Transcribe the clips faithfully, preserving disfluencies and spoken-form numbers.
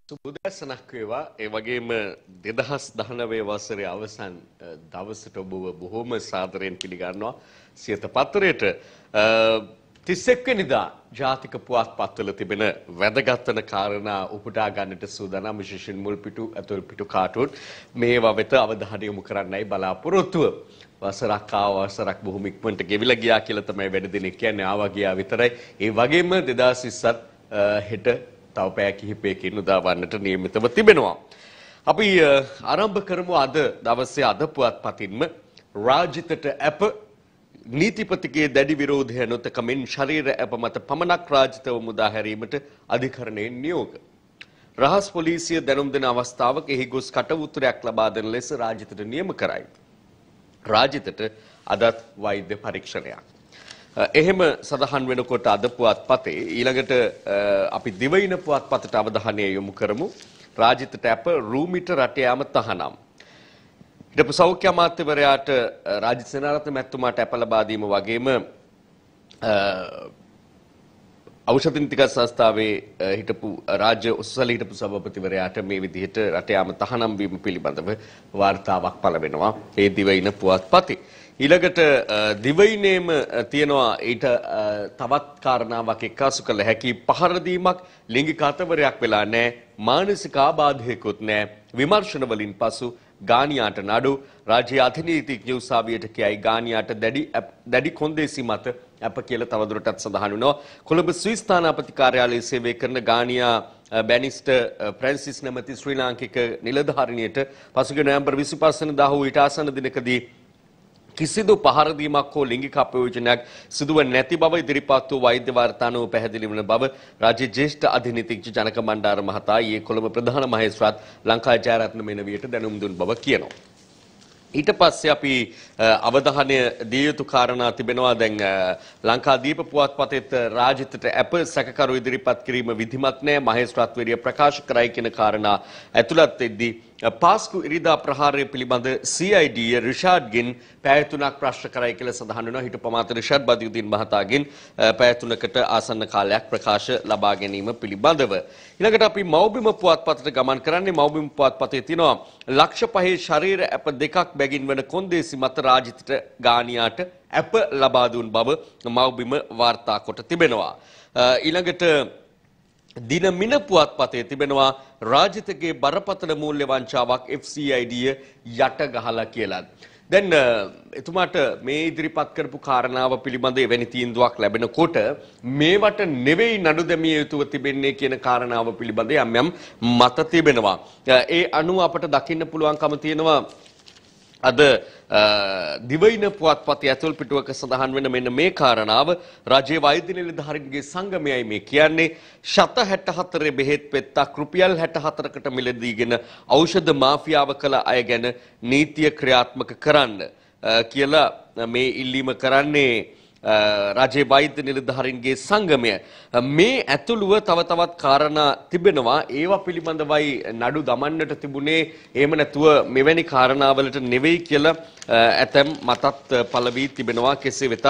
සුබදසනක් වේවා. ඒ වගේම දෙදහස් දහනවය වසරේ අවසන් දවසට ඔබව බොහොම සාදරයෙන් පිළිගන්නවා සියත පත්තරයට. තිස් එක් වෙනිදා ජාතික පුවත්පත්වල තිබෙන වැදගත් වන කාරණා උපුටා ගන්නට සූදානම් විශේෂයෙන් මුල් පිටු ඇතුල් පිටු කාටුන් මේවා වෙත අවධානය යොමු කරන්නයි බලාපොරොත්තුව. වසරක් ආව වසරක් බොහොම ඉක්මනට ගෙවිලා ගියා කියලා තමයි වැඩ දිනෙක කියන්නේ. ආවා ගියා විතරයි. ඒ වගේම දෙදහස් විස්සත් හෙට තව පැය කිහිපයකින් උදා වන්නට නියමිතව තිබෙනවා. අපි ආරම්භ කරමු අද දවසේ අද පුවත්පතින්ම රාජිතට අප නීතිපතිගේ දැඩි විරෝධය නොතකමින් ශරීර අප මත පමණක් රාජිතව මුදා හැරීමට අධිකරණයෙන් නියෝග. රහස් පොලිසිය දැනුම් දෙන අවස්ථාවක එහි ගොස් කට උත්තරයක් ලබා දෙන ලෙස රාජිතට නියම කරයි. රාජිතට අදත් වෛද්‍ය පරීක්ෂණයක්. එහෙම සඳහන් වෙනකොට අද පුවත්පතේ ඊළඟට අපි දිවයින පුවත්පතට අවධානය යොමු කරමු. රාජිතට අප රූමිට රට යාම තහනම්. හිටපු සෞඛ්‍ය අමාත්‍යවරයාට රාජිත සේනාරත්න මැතිතුමාට අප ලබා දීම වගේම ඖෂධ නීතික සංස්ථාවේ හිටපු රාජ්‍ය උසල හිටපු සභාපතිවරයාට මේ විදිහට රට යාම තහනම් වීම පිළිබඳව වාර්තාවක් පළ වෙනවා. ඒ දිවයින පුවත්පතේ ඊළඟට දිවයිනේම තියෙනවා ඊට තවත් කාරණාවක් එක්කාසු කළ හැකි පහර දීමක් ලිංගික අතවරයක් වෙලා නැහැ, මානසික ආබාධයකුත් නැහැ. විමර්ශන වලින් පසු ගානියාට නඩු. රාජ්‍ය අධිනීතිඥ උසාවියට කියයි ගානියාට දැඩි දැඩි කොන්දේසි මත අප කියලා තවදුරටත් සඳහන් වෙනවා. කොළඹ ස්විස් ස්ථානාපති කාර්යාලයේ සේවය කරන ගානියා බැනිස්ටර් ෆ්‍රැන්සිස් නැමැති ශ්‍රී ලාංකික නිලධාරිනියට පසුගිය නොවැම්බර් විසිපහ වෙනිදා හෝ ඊට ආසන්න දිනකදී කිසිදු පහර දීමක් හෝ ලිංගික අපයෝජනයක් සිදුව නැති බව ඉදිරිපත් වූ වෛද්‍ය වාර්තානුව පැහැදිලි වන බව රාජ්‍ය ජ්‍යෙෂ්ඨ අධිනීතිඥ ජනක මණ්ඩාර මහතා ඊයේ කොළඹ ප්‍රධාන මහේස්ත්‍රාත් ලංකා ජයරත්න මෙනවියට දැනුම් දුන් බව කියනවා. ඊට පස්සේ අපි අවධානය දිය යුතු කාරණා තිබෙනවා. දැන් ලංකාදීප පුවත්පතේත් රාජිතට අප සැකකරු ඉදිරිපත් කිරීම විධිමත් නැහැ මහේස්ත්‍රාත්වරිය ප්‍රකාශ කරයි කියන කාරණා ඇතුළත් වෙද්දී පාස්කු ඉරිදා ප්‍රහාරය පිළිබඳ සී අයි ඩී රිෂාඩ්ගෙන් පැය තුනක් ප්‍රශ්න කරයි කියලා සඳහන් වෙනවා. හිටපු අමාත්‍ය රිෂාඩ් බදියුදීන් මහතාගෙන් පැය තුනකට ආසන්න කාලයක් ප්‍රකාශ ලබා ගැනීම පිළිබඳව. ඊළඟට අපි මව්බිම පුවත්පතට ගමන් කරන්නේ. මව්බිම පුවත්පතේ තියෙනවා ලක්ෂ පහේ ශරීර අප දෙකක් බැගින් වන කොන්දේසි මත රාජිතට ගානියාට අප ලබා දුන් බව මව්බිම වාර්තා කොට තිබෙනවා. ඊළඟට දින මින පුවත්පතේ තිබෙනවා රාජිතගේ බරපතල මූල්‍ය වංචාවක් එෆ් සී අයි ඩී යට ගහලා කියලා. දැන් එතුමාට මේ ඉදිරිපත් කරපු කාරණාව පිළිබඳ එවැනි තීන්දුවක් ලැබෙනකොට මේවට නෙවෙයි නඩු දැමිය යුතුව තිබෙන්නේ කියන කාරණාව පිළිබඳ යම් යම් මත තිබෙනවා. ඒ අනුව අපට දකින්න පුළුවන්කම තියෙනවා අද දිවයින පුවත්පතේ ඇතුල් පිටුවක සඳහන් වෙන මෙන්න මේ කාරණාව. රජයේ වෛද්‍ය නිලධාරීන්ගේ සංගමයයි මේ කියන්නේ. ශත හැට හතර බෙහෙත් පෙත්තක් රුපියල් හැට හතරකට මිලදීගෙන ඖෂධ මාෆියාව කළ අය ගැන නීතිය ක්‍රියාත්මක කරන්න කියලා මේ ඉල්ලීම කරන්නේ රජයේ වෛද්‍ය නිලධාරීන්ගේ සංගමය. මේ ඇතුළුව තව තවත් කාරණා තිබෙනවා. ඒවා පිළිබඳවයි නඩු දමන්නට තිබුණේ. එහෙම නැතුව මෙවැනි කාරණාවලට නෙවෙයි කියලා ඇතැම් මතත් පළ වී තිබෙනවා. කෙසේ වෙතත්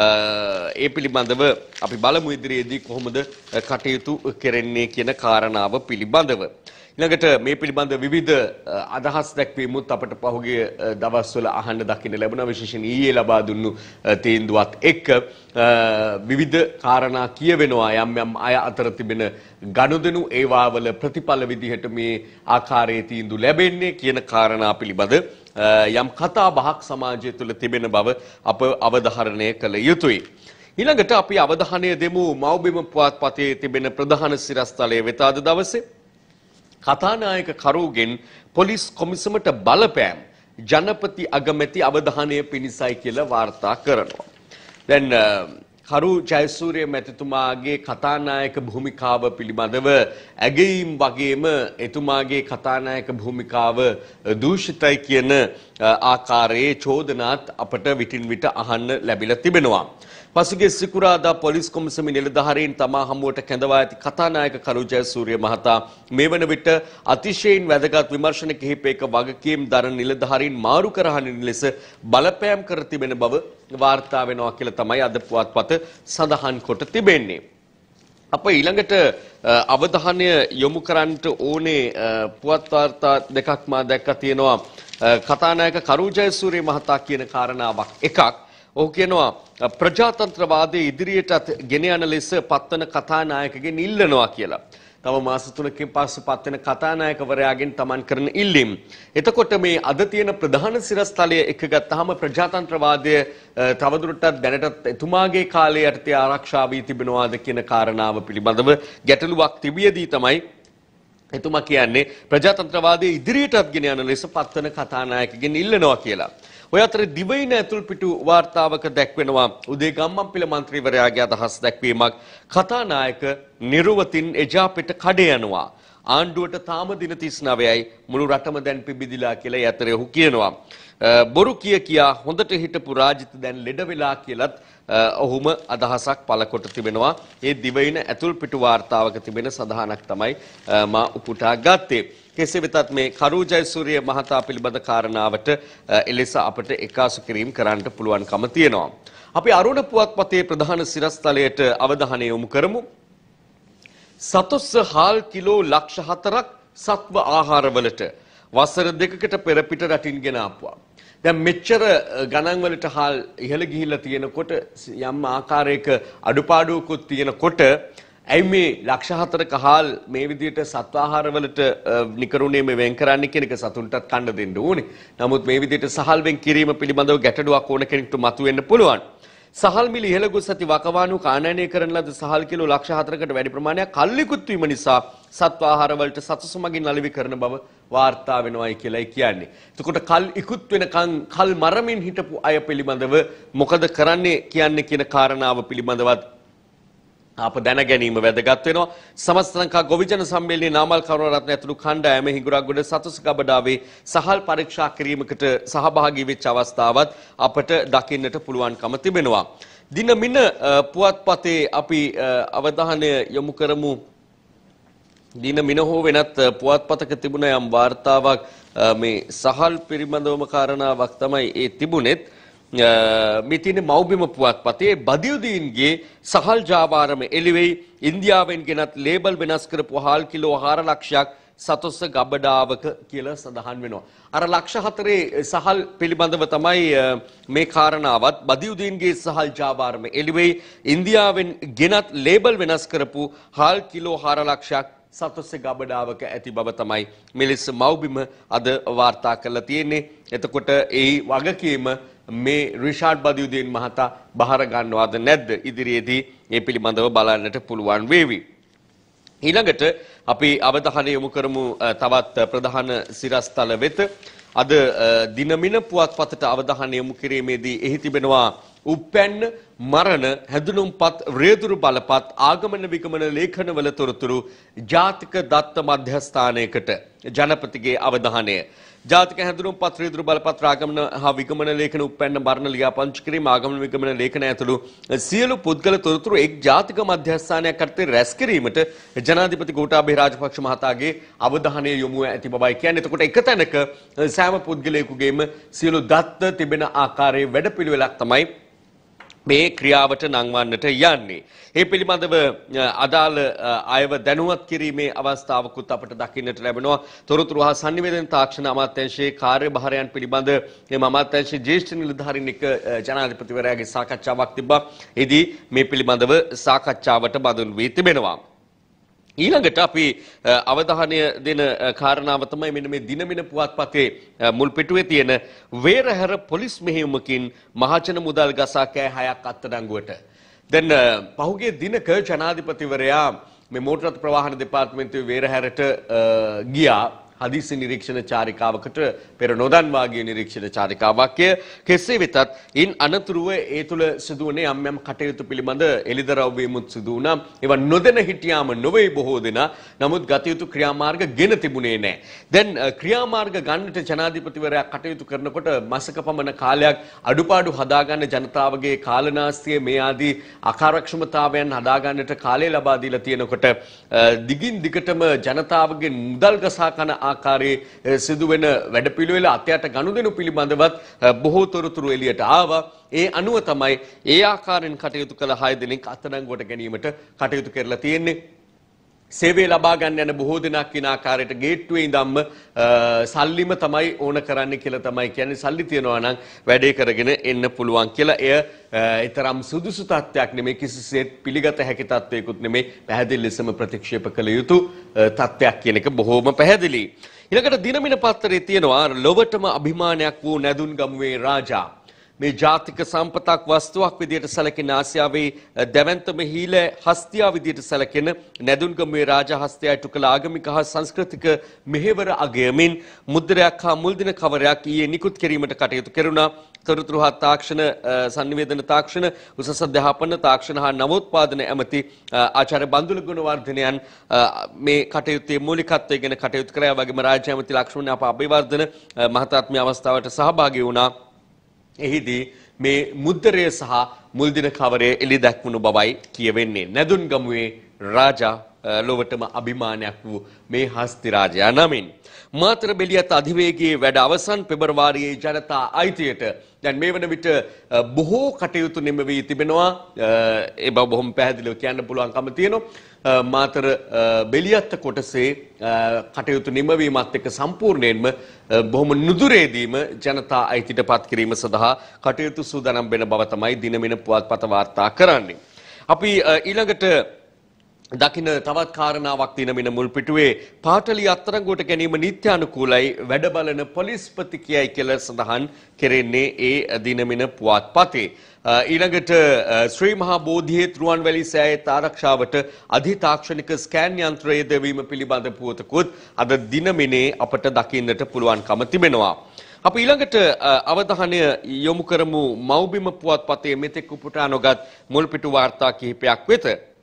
ඒ පිළිබඳව අපි බලමු ඉදිරියේදී කොහොමද කටයුතු කෙරෙන්නේ කියන කාරණාව පිළිබඳව. ඊළඟට මේ පිළිබඳ විවිධ අදහස් දැක්වීමුත් අපට පහුගිය දවස්වල අහන්න දකින්න ලැබුණා. විශේෂයෙන් ඊයේ ලබා දුන්නු තීන්දුවත් එක්ක විවිධ කාරණා කියවෙනවා. යම් යම් අය අතර තිබෙන ගනුදෙනු ඒවාවල ප්‍රතිඵල විදිහට මේ ආකාරයේ තීන්දුව ලැබෙන්නේ කියන කාරණා පිළිබඳ යම් කතා බහක් සමාජය තුළ තිබෙන බව අප අවධාරණය කළ යුතුයි. ඊළඟට අපි අවධානය දෙමු මව්බිම පුවත්පතේ තිබෙන ප්‍රධාන සිරස්තලයේ වෙත අද දවසේ කතානායක කරුගෙන් පොලිස් කොමිසමට බලපෑම් ජනපති අගමැති අවධානය පිණිසයි කියලා වාර්තා කරනවා. දැන් කරු ජයසූරිය මැතිතුමාගේ කතානායක භූමිකාව පිළිබඳව ඇගීම් වගේම එතුමාගේ කතානායක භූමිකාව දූෂිතයි කියන ආකාරයේ චෝදනාත් අපට විටින් විට අහන්න ලැබිලා තිබෙනවා. පසුගිය සිකුරාදා පොලිස් කොමිසමේ නිලධාරීන් තමා හමුවට කැඳවා ඇති කතානායක කරු ජයසූරිය මහතා මේ වන විට අතිශයින් වැදගත් විමර්ශන කිහිපයක වගකීම් දරන නිලධාරීන් මාරු කරහනින් ලෙස බලපෑම් කර තිබෙන බව වාර්තා වෙනවා කියලා තමයි අද පුවත්පත සඳහන් කොට තිබෙන්නේ. අප ඊළඟට අවධානය යොමු කරන්නට ඕනේ පුවත් වාර්තා දෙකක් මා දැක්කා තියෙනවා කතානායක කරු ජයසූරිය මහතා කියන කාරණාවක්. එකක් ඔහු කියනවා ප්‍රජාතන්ත්‍රවාදයේ ඉදිරියටත් ගෙන යන ලෙස පත්වන කතානායකගෙන් ඉල්ලනවා කියලා. තව මාස තුනකින් පස්සේ පත්වෙන කතානායකවරයාගෙන් තමන් කරන ඉල්ලීම්. එතකොට මේ අද තියෙන ප්‍රධාන සිරස්තලය එක ගත්තාම ප්‍රජාතන්ත්‍රවාදය තවදුරටත් දැනටත් එතුමාගේ කාලය යටතේ ආරක්ෂා වී තිබෙනවාද කියන කාරණාව පිළිබඳව ගැටලුවක් තිබියදී තමයි එතුමා කියන්නේ ප්‍රජාතන්ත්‍රවාදයේ ඉදිරියටත් ගෙන යන ලෙස පත්වන කතානායකගෙන් ඉල්ලනවා කියලා. ඔය අතර දිවයින ඇතුල් පිටු වාර්තාවක දැක්වෙනවා උදේ ගම්මන්පිල මන්ත්‍රීවරයාගේ අදහස් දැක්වීමක් කතානායක නිර්වතින් එජාපෙට කඩ යනවා ආණ්ඩුවට තාම දින තිස් නවයයි මුළු රටම දැන් පිබිදිලා කියලා ඒ අතරේ ඔහු කියනවා බොරු කිය කියා හොඳට හිටපු රාජිත දැන් ලෙඩ වෙලා කියලත් ඔහුම අදහසක් පළ කොට තිබෙනවා ඒ දිවයින ඇතුල් පිටු වාර්තාවක තිබෙන සඳහනක් තමයි මා උපුටා ගත්තේ. කෙසේ වෙතත් මේ කරු ජයසූරිය මහතා පිළිබඳ කාරණාවට එලෙස අපට එකාසු කිරීම කරන්නට පුළුවන්කම තියෙනවා. අපි අරුණ පුවත්පතේ ප්‍රධාන සිරස්තලයට අවධානය යොමු කරමු. සතොස්ස හාල් කිලෝ ලක්ෂ හතරක් සත්ව ආහාරවලට වසර දෙකකට පෙර පිට රටින් ගෙන ආපුවා. දැන් මෙච්චර ගණන් වලට හාල් ඉහළ ගිහිල්ලා තියෙනකොට යම් ආකාරයක අඩුපාඩුවකුත් තියෙනකොට ඇයි මේ ලක්ෂ හතරක හාල් මේ විදිහට සත්වාහාර වලට නිකරුණේ මේ වෙන් කරන්න කියන එක සතුන්ටත් කන්න දෙන්න ඕනේ. නමුත් මේ විදිහට සහල් වෙන් කිරීම පිළිබඳව ගැටලුවක් ඕන කෙනෙකුට මතුවෙන්න පුළුවන්. සහල් මිල ඉහළ ගොස් ඇති වකවානු කාණ්ඩනය කරන ලද සහල් කිලෝ ලක්ෂ හතරකට වැඩි ප්‍රමාණයක් කල්ලිකුත් වීම නිසා සත්වාහාර වලට සතුස මගින් අලෙවි කරන බව වාර්තා වෙනවායි කියලායි කියන්නේ. එතකොට කල් ඉක්ුත් වෙනකන් කල් මරමින් හිටපු අය පිළිබඳව මොකද කරන්නේ කියන්නේ කියන කාරණාව පිළිබඳවත් අප දැන ගැනීම වැදගත් වෙනවා. සමස්ත ලංකා ගොවිජන සම්මේලනයේ නාමල් කරුණාරත්න ඇතුළු කණ්ඩායම හිඟුරක්ගොඩ සතුස් ගබඩාවේ සහල් පරීක්ෂා කිරීමකට සහභාගී වෙච්ච අවස්ථාවත් අපට දකින්නට පුළුවන්කම තිබෙනවා. දින මින පුවත්පතේ අපි අවධානය යොමු කරමු. දින මින හෝ වෙනත් පුවත්පතක තිබුණ යම් වාර්තාවක් මේ සහල් පිළිබඳවම කාරණාවක් තමයි ඒ තිබුණෙත්. මිතින මෞබිම පුවත්පතේ බදියුදීන්ගේ සහල් ජාවාරම එළිවෙයි ඉන්දියාවෙන් ගෙනත් ලේබල් වෙනස් කරපු හාල් කිලෝ හාර ලක්ෂයක් සතොස්ස ගබඩාවක කියලා සඳහන් වෙනවා. අර ලක්ෂ හතරේ සහල් පිළිබඳව තමයි මේ කාරණාවත් බදියුදීන්ගේ සහල් ජාවාරම එළිවෙයි ඉන්දියාවෙන් ගෙනත් ලේබල් වෙනස් කරපු හාල් කිලෝ හාර ලක්ෂයක් සතොස්ස ගබඩාවක ඇති බව තමයි මෙලෙස මෞබිම අද වාර්තා කරලා තියෙන්නේ. එතකොට ඒ වගකීම මේ රිෂාඩ් බදියුදීන් මහතා බහර ගන්නවාද නැද්ද ඉදිරියේදී මේ පිළිබඳව බලන්නට පුළුවන් වේවි. ඊළඟට අපි අවධානය යොමු කරමු තවත් ප්‍රධාන සිරස්තල වෙත. අද දිනමින පුවත්පතට අවධානය යොමු කිරීමේදී එහි තිබෙනවා උපැන්න මරණ හැඳුනුම්පත් රේදුරු බලපත් ආගමන විගමන ලේඛනවල තොරතුරු ජාතික දත්ත මධ්‍යස්ථානයකට ජනපතිගේ අවධානය. ජාතික හැඳුනුම්පත් රේදුරු බලපත් ආගමන හා විගමන ලේඛන උපැන්න මරණ ලියාපදිංචි කිරීම ආගමන විගමන ලේඛන ඇතුළු සියලු පුද්ගල තොරතුරු එක් ජාතික මධ්‍යස්ථානයක් යටතේ රැස් කිරීමට ජනාධිපති ගෝඨාභය රාජපක්ෂ මහතාගේ අවධානය යොමු ඇති බවයි කියන්නේ. එතකොට එක තැනක සෑම පුද්ගලයෙකුගේම සියලු දත්ත තිබෙන ආකාරයේ වැඩපිළිවෙලක් තමයි මේ ක්‍රියාවට නංවන්නට යන්නේ. ඒ පිළිබඳව අදාළ අයව දැනුවත් කිරීමේ අවස්ථාවකුත් අපට දකින්නට ලැබෙනවා. තොරතුරු හා සංනිවේදන තාක්ෂණ අමාත්‍යාංශයේ කාර්යභාරයන් පිළිබඳ මේ අමාත්‍යාංශයේ ජ්‍යෙෂ්ඨ නිලධාරීන් එක්ක ජනාධිපතිවරයාගේ සාකච්ඡාවක් තිබ්බා. එදී මේ පිළිබඳව සාකච්ඡාවට බඳුන් වී තිබෙනවා. ඊළඟට අපි අවධානය දෙන කාරණාව තමයි මෙන්න මේ දිනමින පුවත්පතේ මුල් පිටුවේ තියෙන වේරහැර පොලිස් මෙහෙයුමකින් මහජන මුදල් ගසා කෑ හයක් අත්අඩංගුවට. දැන් පහුගිය දිනක ජනාධිපතිවරයා මේ මෝටර් රථ ප්‍රවාහන දෙපාර්තමේන්තුවේ වේරහැරට ගියා. හදිසි නිරීක්ෂණ චාරිකාවකට පෙර නොදන්වා ගිය නිරීක්ෂණ චාරිකාවක්ය. කෙසේ වෙතත් ඉන් අනතුරුව ඒ තුළ සිදුවන යම් යම් කටයුතු පිළිබඳ එළිදරව් වීමුත් සිදු වුණා. ඒවා නොදැන හිටියාම නොවේ බොහෝ දෙනා. නමුත් ගත යුතු ක්‍රියාමාර්ග ගෙන තිබුණේ නැහැ. දැන් ක්‍රියාමාර්ග ගන්නට ජනාධිපතිවරයා කටයුතු කරනකොට මාසක පමණ කාලයක් අඩුපාඩු හදාගන්න ජනතාවගේ කාලනාස්තිය මේ ආදී අකාර්යක්ෂමතාවයන් හදාගන්නට කාලය ලබා දීලා තියෙනකොට දිගින් දිගටම ජනතාවගේ මුදල් ගසා කන ආකාරයේ සිදුවෙන වැඩපිළිවෙල අතයට ගනුදෙනු පිළිබඳවත් බොහෝ තොරතුරු එළියට ආවා. ඒ අනුව තමයි ඒ ආකාරයෙන් කටයුතු කළ හය දෙනෙක් අත්අඩංගුවට ගැනීමට කටයුතු කරලා තියෙන්නේ. සේවය ලබා ගන්න යන බොහෝ දෙනෙක් ඉන ආකාරයට ගේට්ටුවේ ඉඳන්ම සල්ලිම තමයි ඕන කරන්නේ කියලා තමයි කියන්නේ. සල්ලි තියනවා නම් වැඩේ කරගෙන එන්න පුළුවන් කියලා. එය ඊතරම් සුදුසු තත්ත්වයක් නෙමෙයි, කිසිසේත් පිළිගත හැකි තත්ත්වයකුත් නෙමෙයි. පැහැදිලි ලෙසම ප්‍රතික්ෂේප කළ යුතු තත්ත්වයක් කියන එක බොහෝම පැහැදිලි. ඊළඟට දිනමින පත්තරේ තියෙනවා ලොවටම අභිමානයක් වූ නැදුන්ගමුවේ රාජා. මේ ජාතික සම්පතක් වස්තුවක් විදියට සැලකෙන ආසියාවේ දැවැන්තම හීල හස්තියා විදියට සැලකෙන නැදුන්ගමුවේ රාජා හස්තයා ඉටු කළ ආගමික හා සංස්කෘතික මෙහෙවර අගයමින් මුද්‍රයක් හා මුල්දින කවරයක් ඊයේ නිකුත් කිරීමට කටයුතු කෙරුණා. තොරතුරු හා තාක්ෂණ සංනිවේදන තාක්ෂණ උසස් අධ්‍යාපන තාක්ෂණ හා නවෝත්පාදන ඇමති ආචාර්ය බන්දුල ගුණවර්ධනයන් මේ කටයුත්තේ මූලිකත්වය ගැන කටයුතු කරා. වගේම රාජ්‍ය ඇමති ලක්ෂ්මණ අබේවර්ධන මහතාත් මේ අවස්ථාවට සහභාගී වුණා. එහිදී මේ මුද්‍රය සහ මුල්දින කවරය එළි දැක්වුණු බවයි කියවෙන්නේ. නැදුන්ගමුවේ රාජා ලොවටම අභිමානයක් වූ මේ හස්ති රාජයා නමින්. මාතර බෙලියත් අධිවේගයේ වැඩ අවසන්. පෙබරවාරියේ ජනතා අයිතියට දැන් මේ වන විට බොහෝ කටයුතු නිම වී තිබෙනවා. ඒ බව බොහොම පැහැදිලිව කියන්න පුළුවන්කම තියෙනවා. මාතර බෙලියත් කොටසේ කටයුතු නිමවීමත් එක්ක සම්පූර්ණයෙන්ම බොහොම නුදුරේදීම ජනතා අයිතියට පත් කිරීම සඳහා කටයුතු සූදානම් වෙන බව තමයි දිනමින පුවත්පත වාර්තා කරන්නේ. අපි ඊළඟට දකින්න තවත් කාරණාවක් දිනමින මුල් පිටුවේ පාටලි අත්අඩංගුවට ගැනීම නිත්‍යානුකූලයි වැඩ බලන පොලිස්පති කියයි කියලා සඳහන් කෙරෙන්නේ ඒ දිනමින පුවත්පතේ. ඊළඟට ශ්‍රී මහා බෝධියේ රුවන්වැලි සෑයේ ආරක්ෂාවට අධිතාක්ෂණික ස්කෑන් යන්ත්‍රය යෙදවීම පිළිබඳ පුවතකුත් අද දිනමිනේ අපට දකින්නට පුළුවන්කම තිබෙනවා. අපි ඊළඟට අවධානය යොමු කරමු මව්බිම පුවත්පතේ මෙතෙක් උපුටා නොගත් මුල්පිටු වාර්තා කිහිපයක් වෙත.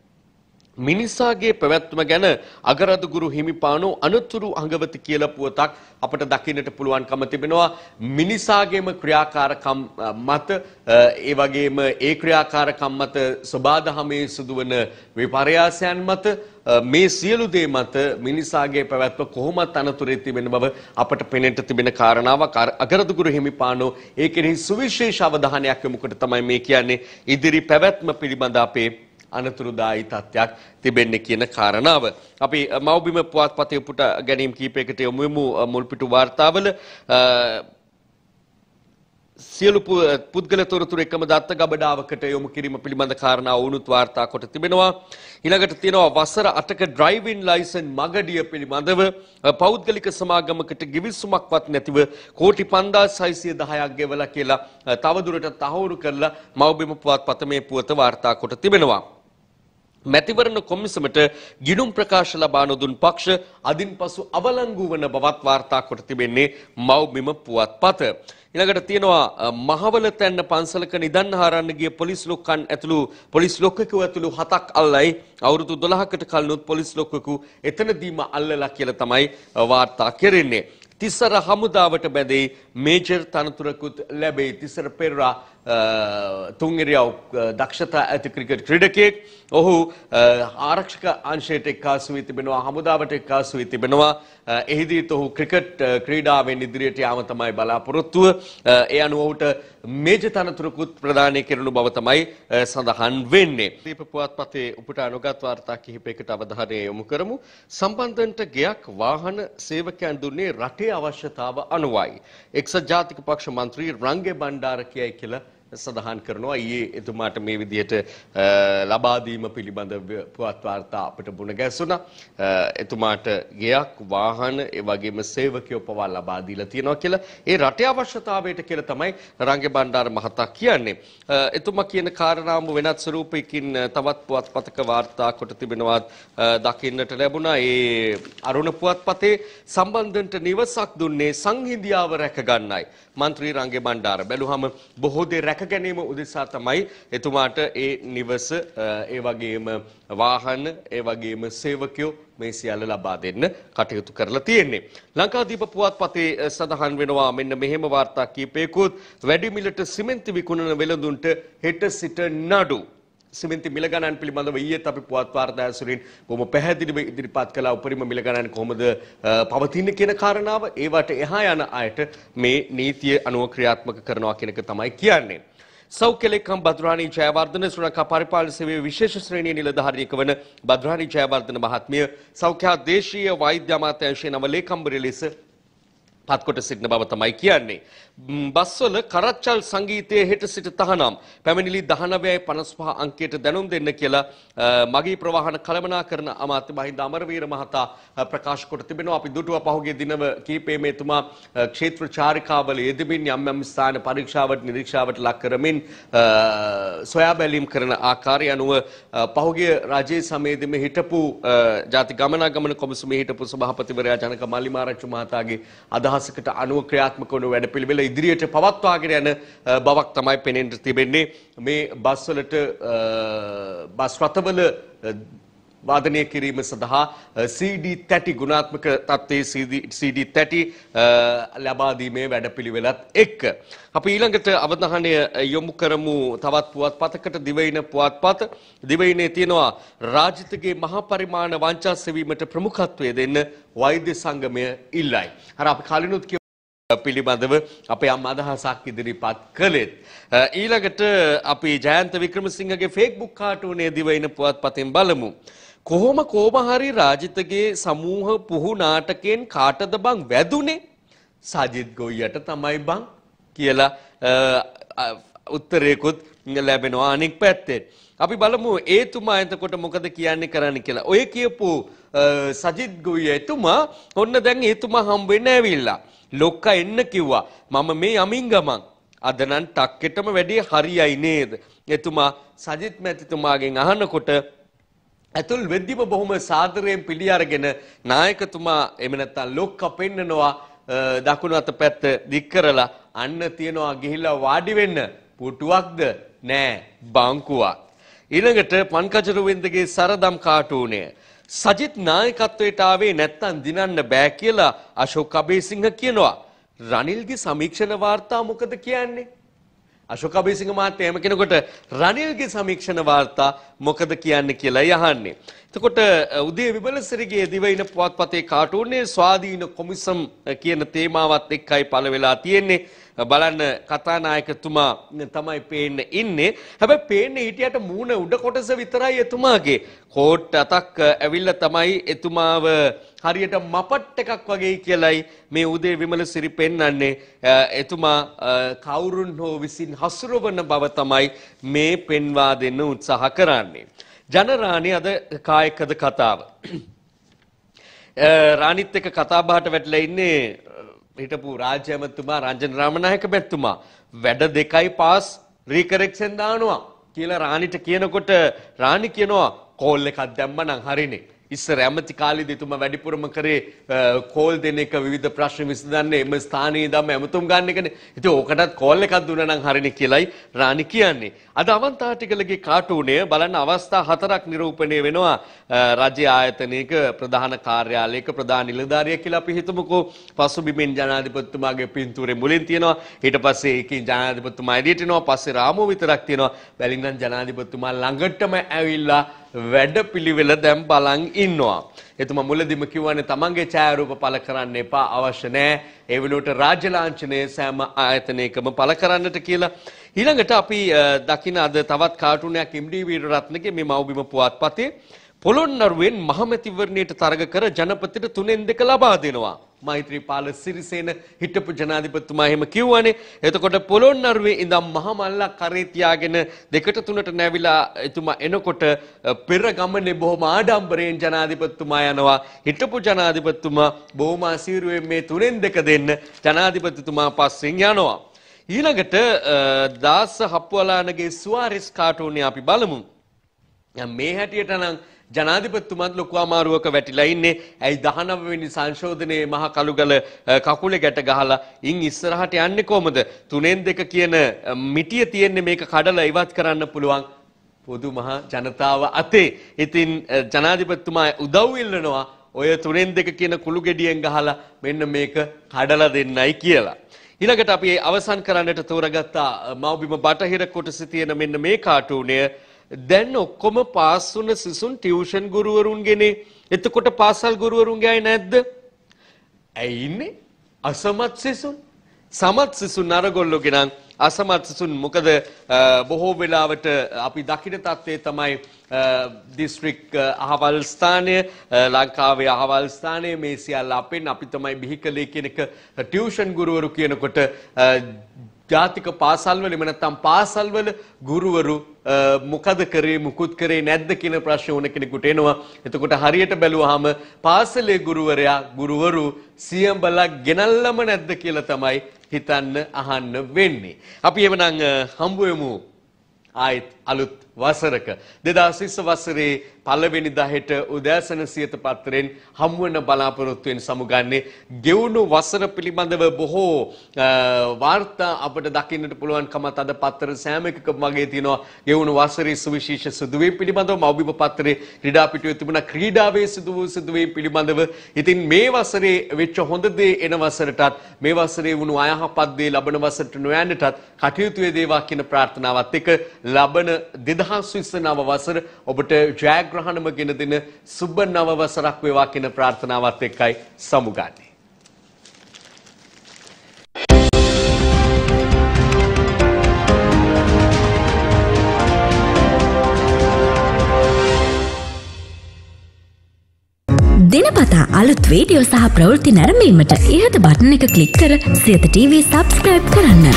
මිනිසාගේ පැවැත්ම ගැන අගරදුගුරු හිමිපාණෝ අනතුරු අඟවති කියලා පුවතක් අපට දකින්නට පුළුවන්කම තිබෙනවා. මිනිසාගේම ක්‍රියාකාරකම් මත ඒ වගේම ඒ ක්‍රියාකාරකම් මත සබාදහමේ සිදුවන විපර්යාසයන් මත මේ සියලු දේ මත මිනිසාගේ පැවැත්ම කොහොමත් අනතුරේ තිබෙන බව අපට පෙනෙන්න තිබෙන කාරණාවක්. අගරදුගුරු හිමිපාණෝ ඒ කෙරෙහි සුවිශේෂ අවධානයක් යොමු කොට තමයි මේ කියන්නේ ඉදිරි පැවැත්ම පිළිබඳ අපේ අනතුරුදායි තත්ත්වයක් තිබෙන්නේ කියන කාරණාව. අපි මව්බිම පුවත්පතේ උපුට ගැනීම කීපයකට යොමු වෙමු. මුල්පිටු වාර්තාවල සියලු පුද්ගල තොරතුරු එකම දත්ත ගබඩාවකට යොමු කිරීම පිළිබඳ කාරණා වුණුත් වාර්තා කොට තිබෙනවා. ඊළඟට තියෙනවා වසර අටක ඩ්‍රයිවිං ලයිසන් මගඩිය පිළිබඳව පෞද්ගලික සමාගමකට ගිවිසුමක්වත් නැතිව කෝටි පන්දාස් හයසිය දහයක් ගෙවලා කියලා තවදුරටත් තහවුරු කරලා මව්බිම පුවත්පත මේ පුවත වාර්තා කොට තිබෙනවා. මැතිවරණ කොමිසමට ගිණුම් ප්‍රකාශ ලබා නොදුන් පක්ෂ අදින් පසු අවලංගු වන බවත් වාර්තා කොට තිබෙන්නේ මව්බිම පුවත්පත. ඊළඟට තියෙනවා මහවල තැන්න පන්සලක නිදන් හරන්න ගිය පොලිස් ලොක්කන් ඇතුළු පොලිස් ලොක්කෙකු ඇතුළු හතක් අල්ලයි අවුරුදු දොළහකට කලිනුත් පොලිස් ලොක්කෙකු එතනදීම අල්ලලා කියලා තමයි වාර්තා කෙරෙන්නේ. තිසර හමුදාවට බැඳේ මේජර් තනතුරකුත් ලැබේ. තිසර පෙරරා තුන්ගිරියව දක්ෂතා ඇති ක්‍රිකට් ක්‍රීඩකයෙක්. ඔහු ආරක්ෂක අංශයට එක්කාසු වී තිබෙනවා, හමුදාවට එක්කාසු වී තිබෙනවා. එහිදීත් ඔහු ක්‍රිකට් ක්‍රීඩාවෙන් ඉදිරියට යාම තමයි බලාපොරොත්තුව. ඒ අනුව ඔහුට මේජර් තනතුරකුත් ප්‍රදානය කෙරෙනු බව තමයි සඳහන් වෙන්නේ. දීප පුවත්පතේ උපුටා නොගත් වාර්තා කිහිපයකට අවධානය යොමු කරමු. සම්බන්ධන්ට ගෙයක් වාහන සේවකයන් දුන්නේ රටේ අවශ්‍යතාව අනුවයි. එක්සත් ජාතික පක්ෂ මන්ත්‍රී රංගේ බණ්ඩාර කියයි කියලා සඳහන් කරනවා. ඊයේ එතුමාට මේ විදිහට ලබා දීම පිළිබඳ පුවත් වාර්තා අපිට මුණ ගැසුණා. එතුමාට ගෙයක් වාහන ඒ වගේම සේවකයෝ පවා ලබා දීලා තියෙනවා කියලා. ඒ රටේ අවශ්‍යතාවයට කියලා තමයි රංගේ බණ්ඩාර මහතා කියන්නේ. එතුමා කියන කාරණාව වෙනත් ස්වරූපයකින් තවත් පුවත්පතක වාර්තා කොට තිබෙනවා දකින්නට ලැබුණා. ඒ අරුණ පුවත්පතේ සම්බන්ධන්ට නිවසක් දුන්නේ සංහිඳියාව රැක ගන්නයි. මන්ත්‍රී රංගේ බණ්ඩාර බැලුවම බොහෝ දේ රැක ගැනීම උදෙසා තමයි එතුමාට ඒ නිවස ඒ වගේම වාහන ඒ වගේම සේවකයෝ මේ සියල්ල ලබා දෙන්න කටයුතු කරලා තියෙන්නේ. ලංකාදීප පුවත්පතේ සඳහන් වෙනවා මෙන්න මෙහෙම වාර්තා කීපයකුත් වැඩි මිලට සිමෙන්ති විකුණන වෙළඳුන්ට හෙට සිට නඩු. සිමෙන්ති මිල ගණන් පිළිබඳව ඊයේත් අපි පුවත් වාර්තා ඇසුරින් බොහොම පැහැදිලිව ඉදිරිපත් කළා. උපරිම මිල ගණන් කොහොමද පවතින්නේ කියන කාරණාව. ඒවට එහා යන අයට මේ නීතිය අනුව ක්‍රියාත්මක කරනවා කියන එක තමයි කියන්නේ. සෞඛ්‍ය ලේකම් බද්රාණී ජයවර්ධන ශ්‍රී පරිපාලන සේවයේ විශේෂ ශ්‍රේණිය නිලධාරියෙක් වන බද්රාණී ජයවර්ධන මහත්මිය සෞඛ්‍ය දේශීය වෛද්‍ය අමාත්‍යාංශයේ නව ලේකම්වරිය ලෙස පත්කොට සිටින බව තමයි කියන්නේ. බස්වල කරච්චල් සංගීතයේ හෙට සිට තහනම් පැමිණිලි දහනවයයි පනස් පහ අංකයට දැනුම් දෙන්න කියලා මගී ප්‍රවාහන කළමනාකරන අමාත්‍ය මහින්ද අමරවීර මහතා ප්‍රකාශ කොට තිබෙනවා. අපි දුටුවා පහුගිය දිනව කීපයේ මේ තුමා ක්ෂේත්‍ර චාරිකාවල යෙදමින් යම් යම් ස්ථාන පරීක්ෂාවට නිරීක්ෂාවට ලක් කරමින් සොයා බැලීම් කරන ආකාරය අනුව පහුගිය රජයේ සමයේදී මේ හිටපු ජාති ගමනාගමන කොමිසමේ හිටපු සභාපතිවරයා ජනක මල්ලිමාරච්චි මහතාගේ අදහසකට අනුව ක්‍රියාත්මක වන වැඩපිළිවෙල ඉදිරියට පවත්වාගෙන යන බවක් තමයි පෙනෙන්න තිබෙන්නේ. මේ බස්වලට බස් රථවල වාදනය කිරීම සඳහා සී ඩී තැටි ගුණාත්මක තත්ත්වයේ සී ඩී තැටි ලබා දීමේ වැඩපිළිවෙලත් එක්ක අපි ඊළඟට අවධානය යොමු කරමු තවත් පුවත්පතකට. දිවයින පුවත්පත දිවයිනේ තියෙනවා රාජිතගේ මහා පරිමාණ වංචා සෙවීමට ප්‍රමුඛත්වය දෙන්න වෛද්‍ය සංගමය ඉල්ලයි. අර අපි කලිනුත් පිළිබඳව අපේ අම් අදහසක් ඉදිරිපත් කළෙත්. ඊළඟට අපි ජයන්ත වික්‍රමසිංහගේ ෆේස්බුක් කාටුනේ දිවයින පුවත්පතෙන් බලමු. කොහොම කොහොම හරි රාජිතගේ සමූහ පුහු නාටකයෙන් කාටද බං වැදුනේ? සජිත් ගොයියට තමයි බං කියලා උත්තරයකුත් ලැබෙනවා අනෙක් පැත්තේ. අපි බලමු ඒතුමා එතකොට මොකද කියන්නේ කරන්න කියලා. ඔය කියපු සජිත් ගොයිය එතුමා ඔන්න දැන් ඒතුමා හම්බ වෙන්න ඇවිල්ලා. ලොක්කා එන්න කිව්වා. මම මේ යමින් ගමන්. අද නම් ටක්කෙටම වැඩි හරියයි නේද? එතුමා සජිත් මැතිතුමාගෙන් අහනකොට ඇතුල් වෙද්දිම බොහොම සාදරයෙන් පිළි අරගෙන නායකතුමා එමෙ නැත්තම් ලොක්කා පෙන්නනවා දකුණු අත පැත්ත දික් කරලා අන්න තියනවා ගිහිල්ලා වාඩි වෙන්න. පුටුවක්ද නෑ බංකුවක්. ඊළඟට පන්කජරුවෙන්දගේ සරදම් කාටුනය සජිත් නායකත්වයට ආවේ නැත්තම් දිනන්න බෑ කියලා අශෝක් අබේසිංහ කියනවා. රනිල්ගේ සමීක්ෂණ වාර්තා මොකද කියන්නේ? අශෝක් අබේසිංහ මහත්තයා එහෙම කෙනෙකුට රනිල්ගේ සමීක්ෂණ වාර්තා මොකද කියන්නේ කියලායි අහන්නේ. එතකොට උදේ විමලසිරිගේ දිවයින පුවත්පතේ කාටුනේ ස්වාධීන කොමිසම් කියන තේමාවත් එක්කයි පළ වෙලා තියෙන්නේ. බලන්න කතානායකතුමා තමයි පේන්න ඉන්නේ. හැබැයි පේන්නේ හිටියට මූණ උඩ කොටස විතරයි එතුමාගේ. කෝට් අතක් ඇවිල්ලා තමයි එතුමාව හරියට මපට් එකක් වගේ කියලයි මේ උදේ විමලසිරි පෙන්වන්නේ. එතුමා කවුරුන් හෝ විසින් හසුරවන බව තමයි මේ පෙන්වා දෙන්න උත්සාහ කරන්නේ. ජනරාණි අද කායකද කතාව. රාණිත් එක්ක කතා බහට වැටලා ඉන්නේ හිටපු රාජ්‍ය ඇමතුමා රංජන රාමනායක මැතිතුමා. වැඩ දෙකයි පාස් රීකරෙක්ෂන් දානවා කියලා රාණිට කියනකොට රාණි කියනවා කෝල් එකක් දැම්ම නම් හරිනේ. ඉස්සර ඇමති කාලේදී එතුමා වැඩිපුරම කරේ කෝල් දෙන එක විවිධ ප්‍රශ්න විසඳන්නේ එම ස්ථානීය ධම්ම ඇමතුම් ගන්න එකනේ. ඉතින් ඕකටත් කෝල් එකක් දුන්නා නම් හරිනේ කියලයි රාණි කියන්නේ. අද අවන්ත ආටිකලගේ කාටුනේ බලන්න අවස්ථා හතරක් නිරූපණය වෙනවා. රාජ්‍ය ආයතනයක ප්‍රධාන කාර්යාලයක ප්‍රධාන නිලධාරියෙක් කියලා අපි හිතමුකෝ. පසුබිමින් ජනාධිපතිතුමාගේ පින්තූරේ මුලින් තියෙනවා. ඊට පස්සේ ඒකේ ජනාධිපතිතුමා එළියට එනවා. පස්සේ රාමෝ විතරක් තියෙනවා. බැලින්නම් ජනාධිපතිතුමා ළඟටම ඇවිල්ලා වැඩ පිළිවෙල දැන් බලන් ඉන්නවා. එතුමා මුලදීම කිව්වනේ තමන්ගේ ඡායාරූප පළ කරන්න එපා අවශ්‍ය නැහැ. ඒ වෙනුවට රාජ්‍ය ලාංඡනය සෑම ආයතනයකම පළ කරන්නට කියලා. ඊළඟට අපි දකින අද තවත් කාටුනයක් එම්.ඩී. වීරරත්නගේ මේ මව්බිම පුවත්පතේ පොළොන්නරුවෙන් මහමැතිවරණයට තරග කර ජනපතිට තුනෙන් දෙක ලබා දෙනවා. මෛත්‍රීපාල සිරිසේන හිටපු ජනාධිපතිතුමා එහෙම කිව්වනේ. එතකොට පොළොන්නරුවේ ඉඳන් මහමල්ලා කරේ තියාගෙන දෙකට තුනට නැවිලා එතුමා එනකොට පෙර ගමනේ බොහොම ආඩම්බරයෙන් ජනාධිපතිතුමා යනවා. හිටපු ජනාධිපතිතුමා බොහොම අසීරුවෙන් මේ තුනෙන් දෙක දෙන්න ජනාධිපතිතුමා පස්සෙන් යනවා. ඊළඟට දාස හප්පුවලානගේ සුවාරිස් කාටුනේ අපි බලමු. මේ හැටියට නම් ජනාධිපතිතුමාත් ලොකු අමාරුවක වැටිලා ඉන්නේ. ඇයි දහනව වෙනි සංශෝධනයේ මහ කළුගල කකුලේ ගැට ගහලා ඉන් ඉස්සරහට යන්නේ කොහමද? තුනෙන් දෙක කියන මිටිය තියෙන්නේ මේක කඩලා ඉවත් කරන්න පුළුවන් පොදු මහ ජනතාව අතේ. ඉතින් ජනාධිපතිතුමා උදව් ඉල්ලනවා ඔය තුනෙන් දෙක කියන කුළු ගෙඩියෙන් ගහලා මෙන්න මේක කඩලා දෙන්නයි කියලා. ඊළඟට අපි අවසන් කරන්නට තෝරගත්ත මව්බිම බටහිර කොටසේ තියෙන මෙන්න මේ කාටුනය දැන් ඔක්කොම පාස් වුණ සිසුන් ටියුෂන් ගුරුවරුන්ගේනේ. එතකොට පාසල් ගුරුවරුන්ගේ අය නැද්ද? ඇයි ඉන්නේ? අසමත් සිසුන්. සමත් සිසුන් අරගොල්ලෝගේ නම් අසමත් සිසුන් මොකද බොහෝ වෙලාවට අපි දකින තත්ත්වය තමයි දිස්ත්‍රික් අහවල් ස්ථානය ලංකාවේ අහවල් ස්ථානය මේ සියල්ල අපෙන් අපි තමයි බිහි කළේ කියන එක ටියුෂන් ගුරුවරු කියනකොට ජාතික පාසල්වල එම නැත්නම් පාසල්වල ගුරුවරු මොකද කරේ මුකුත් කරේ නැද්ද කියන ප්‍රශ්න ඕන කෙනෙකුට එනවා. එතකොට හරියට බැලුවාම පාසලේ ගුරුවරයා ගුරුවරු සියඹලා ගෙනල්ලම නැද්ද කියලා තමයි හිතන්න අහන්න වෙන්නේ. අපි එවනම් හම්බ වෙමු ආයත් අලුත් වසරක දෙදාස් විස්ස වසරේ පළවෙනි දහයට උදෑසන සියත පත්තරෙන් හමුවන බලාපොරොත්තු වෙන සමුගන්නේ ගෙවුණු වසර පිළිබඳව බොහෝ වාර්තා අපට දකින්නට පුළුවන්කම අද පත්තර සෑම එකකම වගේ තියෙනවා. ගෙවුණු වසරේ සුවිශේෂ සිදුවීම් පිළිබඳව මව්බිම පත්තරේ ක්‍රීඩා පිටුවේ තිබුණා ක්‍රීඩාවේ සිදු වූ සිදුවීම් පිළිබඳව. ඉතින් මේ වසරේ වෙච්ච හොඳ දේ එන වසරටත් මේ වසරේ වුණු අයහපත් දේ ලබන වසරට නොයන්නටත් කටයුතු වේවා කියන ප්‍රාර්ථනාවත් එක්ක ලබන දෙදහස් විස්ස නව වසර ඔබට ජයග්‍රහණම ගෙන දෙන සුබ නව වසරක් වේවා කියන ප්‍රාර්ථනාවත් එක්කයි සමුගන්නේ. දිනපතා අලුත් වීඩියෝ සහ ප්‍රවෘත්ති නැරඹීමට ඉහත බටන් එක ක්ලික් කර සියත ටීවී සබ්ස්ක්‍රයිබ් කරන්න.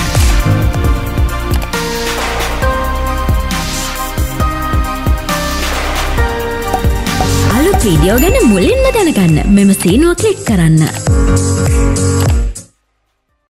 අලුත් වීඩියෝ ගැන මුලින්ම දැනගන්න මෙම සීනුව ක්ලික් කරන්න.